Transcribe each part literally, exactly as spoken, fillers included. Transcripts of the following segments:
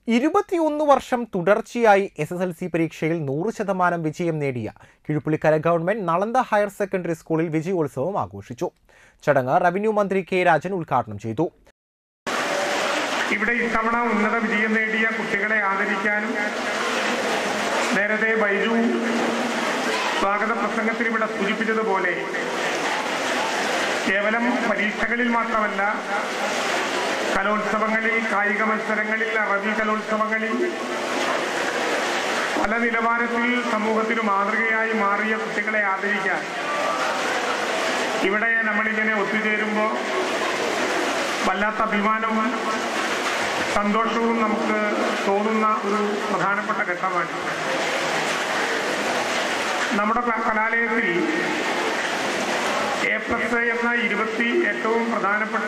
ഇരുപത്തിയൊന്ന് വർഷം തുടർച്ചയായി എസ് എസ് എൽ സി പരീക്ഷയിൽ നൂറ് ശതമാനം വിജയം നേടിയ Kizhuppullikkara government Nalanda higher secondary സ്കൂളിൽ വിജയോത്സവം ആഘോഷിച്ചു. ചടങ്ങ് റവന്യൂ മന്ത്രി കെ രാജൻ ഉദ്ഘാടനം ചെയ്തു. ഇവിടെ ഇത്തവണ ഉന്നത വിജയം നേടിയ കുട്ടികളെ ആദരിക്കാനും നേരത്തെ ബൈജു സ്വാഗത പ്രസംഗത്തിൽ ഇവിടെ സൂചിപ്പിച്ചതുപോലെ കേവലം പരീക്ഷകളിൽ മാത്രമല്ല, കലോത്സവങ്ങളിൽ, കായിക മത്സരങ്ങളിൽ, അറബി കലോത്സവങ്ങളിൽ പല നിലവാരത്തിൽ സമൂഹത്തിന് മാതൃകയായി മാറിയ കുട്ടികളെ ആദരിക്കാൻ ഇവിടെ നമ്മളിങ്ങനെ ഒത്തുചേരുമ്പോൾ വല്ലാത്ത അഭിമാനവും സന്തോഷവും നമുക്ക് തോന്നുന്ന ഒരു പ്രധാനപ്പെട്ട ഘട്ടമാണ്. നമ്മുടെ കലാലയത്തിൽ എ പ്ലസ് എന്ന ഇരുപത്തി ഏറ്റവും പ്രധാനപ്പെട്ട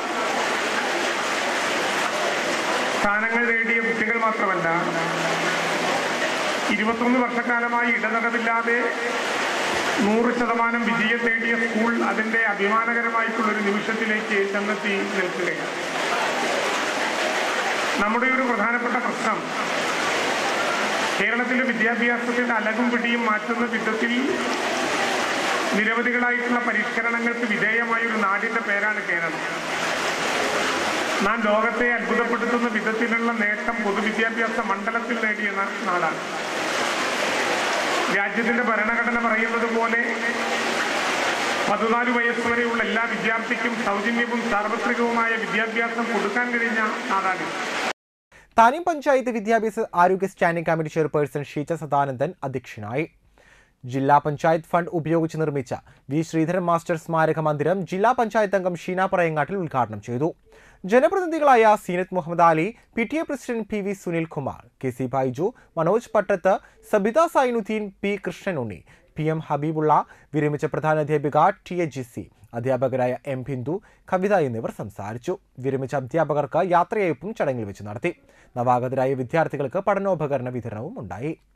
സ്ഥാനങ്ങൾ നേടിയ കുട്ടികൾ മാത്രമല്ല, ഇരുപത്തൊന്ന് വർഷക്കാലമായി ഇടതടവില്ലാതെ നൂറ് ശതമാനം വിജയം നേടിയ സ്കൂൾ അതിൻ്റെ അഭിമാനകരമായിട്ടുള്ളൊരു നിമിഷത്തിലേക്ക് ചെന്നെത്തി നിൽക്കുകയാണ്. നമ്മുടെ ഒരു പ്രധാനപ്പെട്ട പ്രശ്നം കേരളത്തിലെ വിദ്യാഭ്യാസത്തിന്റെ അലകും പിടിയും മാറ്റുന്ന വിധത്തിൽ നിരവധികളായിട്ടുള്ള പരിഷ്കരണങ്ങൾക്ക് വിധേയമായ ഒരു നാടിന്റെ പേരാണ് കേരളം. നാം ലോകത്തെ അത്ഭുതപ്പെടുത്തുന്ന വിധത്തിലുള്ള നേട്ടം പൊതുവിദ്യാഭ്യാസ മണ്ഡലത്തിൽ നേടിയ നാടാണ്. രാജ്യത്തിന്റെ ഭരണഘടന പറയുന്നത് പോലെ പതിനാല് വയസ്സ് വരെയുള്ള എല്ലാ വിദ്യാർത്ഥിക്കും സൗജന്യവും സാർവത്രികവുമായ വിദ്യാഭ്യാസം കൊടുക്കാൻ കഴിഞ്ഞ നാടാണ്. താനൂർ പഞ്ചായത്ത് വിദ്യാഭ്യാസ ആരോഗ്യ standing committee chairperson Sheeja Sadanandan അധ്യക്ഷനായി. ജില്ലാ പഞ്ചായത്ത് ഫണ്ട് ഉപയോഗിച്ച് നിർമ്മിച്ച വി ശ്രീധരൻ മാസ്റ്റർ സ്മാരക മന്ദിരം ജില്ലാ പഞ്ചായത്ത് അംഗം ഷീന പറയങ്ങാട്ടിൽ ഉദ്ഘാടനം ചെയ്തു. ജനപ്രതിനിധികളായ Seenath Muhammad Ali, P T A president P V Sunilkumar, K C Baiju, Manoj Pattath, Sabitha Sainuddin, P Krishnanunni, P M Habeebulla, വിരമിച്ച പ്രധാനാധ്യാപിക ടി എ ജിസി, അധ്യാപകരായ എം ബിന്ദു, കവിത എന്നിവർ സംസാരിച്ചു. വിരമിച്ച അധ്യാപകർക്ക് യാത്രയയപ്പും ചടങ്ങിൽ വെച്ച് നടത്തി. നവാഗതരായ വിദ്യാർത്ഥികൾക്ക് പഠനോപകരണ വിതരണവും ഉണ്ടായി.